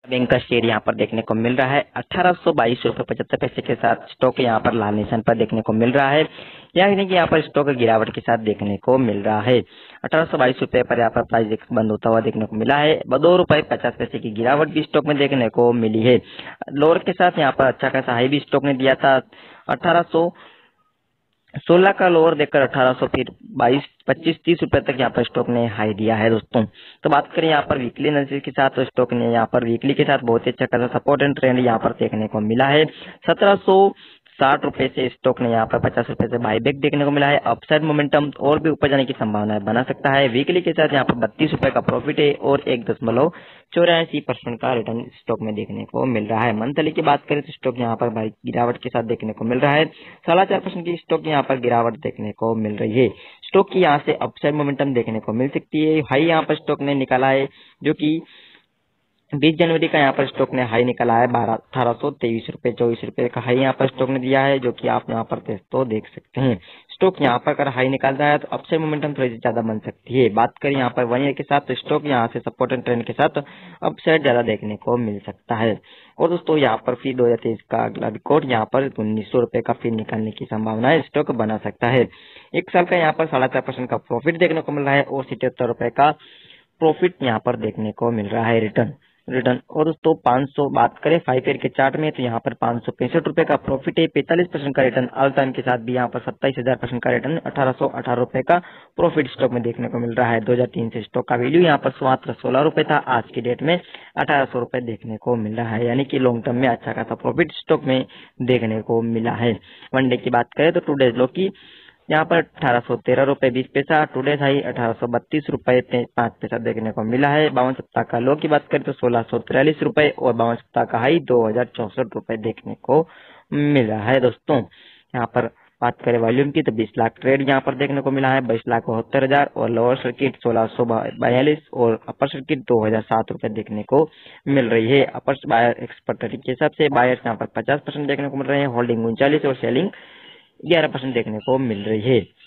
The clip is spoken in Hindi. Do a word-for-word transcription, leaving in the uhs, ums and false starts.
बैंक का शेयर यहाँ पर देखने को मिल रहा है अठारह सौ बाईस रुपए पचहत्तर पैसे के साथ स्टॉक यहाँ पर लाल निशान पर देखने को मिल रहा है। यानी कि यहाँ पर स्टॉक गिरावट के साथ देखने को मिल रहा है। अठारह सौ बाईस रुपए पर यहाँ पर प्राइस बंद होता हुआ देखने को मिला है। दो रुपए पचास पैसे की गिरावट भी स्टॉक में देखने को मिली है। लोअर के साथ यहाँ पर अच्छा खासा हाई भी स्टॉक ने दिया था। अठारह सौ सोलह का लोअर देखकर अठारह सौ फिर बाईस पच्चीस तीस रुपए तक यहाँ पर स्टॉक ने हाई दिया है दोस्तों। तो बात करें यहाँ पर वीकली एनालिसिस के साथ, तो स्टॉक ने यहाँ पर वीकली के साथ बहुत ही अच्छा खासा सपोर्ट एंड ट्रेंड यहाँ पर देखने को मिला है। सत्रह सौ साठ रुपए से स्टॉक ने यहाँ पर पचास रुपए से बाईबैक देखने को मिला है। अपसाइड मोमेंटम और भी ऊपर जाने की संभावना बना सकता है। वीकली के साथ यहाँ पर बत्तीस रुपए का प्रॉफिट है और एक दशमलव चौरासी परसेंट का रिटर्न स्टॉक में देखने को मिल रहा है। मंथली की बात करें तो स्टॉक यहाँ पर भाई गिरावट के साथ देखने को मिल रहा है। साढ़े चार परसेंट की स्टॉक यहाँ पर गिरावट देखने को मिल रही है। स्टॉक की यहाँ से अपसाइड मोमेंटम देखने को मिल सकती है। हाई यहाँ पर स्टॉक ने निकाला है जो कि बीस जनवरी का यहाँ पर स्टॉक ने हाई निकाला है बारह अठारह सौ तेईस रुपए चौबीस रुपए का हाई यहाँ पर स्टॉक ने दिया है, जो कि आप यहाँ पर तो देख सकते हैं। स्टॉक यहाँ पर अगर हाई निकाल रहा है तो अपसाइड मोमेंटम थोड़ी सी ज्यादा बन सकती है। बात करें यहाँ पर वन ईयर के साथ तो स्टॉक यहाँ से सपोर्ट एंड ट्रेंड के साथ अपसाइड ज्यादा देखने को मिल सकता है। और दोस्तों यहाँ पर फिर दो हजार तेईस का अगला रिकॉर्ड यहाँ पर उन्नीस सौ रुपए का फिर निकालने की संभावना है, स्टॉक बना सकता है। एक साल का यहाँ पर साढ़े चार परसेंट का प्रॉफिट देखने को मिल रहा है और सितहत्तर रुपए का प्रॉफिट यहाँ पर देखने को मिल रहा है रिटर्न रिटर्न और दोस्तों पाँच सौ बात करें फाइव ईयर के चार्ट में तो यहाँ पर पाँच सौ पैंसठ रुपए का प्रॉफिट है। पैंतालीस परसेंट का रिटर्न ऑल टाइम के साथ भी यहाँ पर सत्ताईस हजार परसेंट का रिटर्न अठारह सौ अठारह रुपए का प्रॉफिट स्टॉक में देखने को मिल रहा है। दो हजार तीन से स्टॉक का वैल्यू यहाँ पर मात्र सोलह रुपए था, आज की डेट में अठारह सौ रुपए देखने को मिल रहा है। यानी कि लॉन्ग टर्म में अच्छा खासा प्रॉफिट स्टॉक में देखने को मिला है। वन डे की बात करें तो टू डेज लो की यहाँ पर अठारह सौ तेरह रुपए बीस पैसा, टुडे हाई अठारह सौ बत्तीस रुपए पांच पैसा देखने को मिला है। बावन सप्ताह का लो की बात करें तो सोलह सौ तिरालीस रुपए और बावन सप्ताह का हाई दो हजार चौसठ रुपए देखने को मिल रहा है। दोस्तों यहाँ पर बात करें वॉल्यूम की तो बीस लाख ट्रेड यहाँ पर देखने को मिला है, बाईस लाख बहत्तर हजार और लोअर सर्किट सोलह सौ बयालीस और अपर सर्किट दो हजार सात रुपए देखने को मिल रही है। अपर बायर एक्सपर्ट के हिसाब से बायर्स यहाँ पर पचास परसेंट देखने को मिल रहे हैं, होल्डिंग उनचालीस और सेलिंग ग्यारह परसेंट देखने को मिल रही है।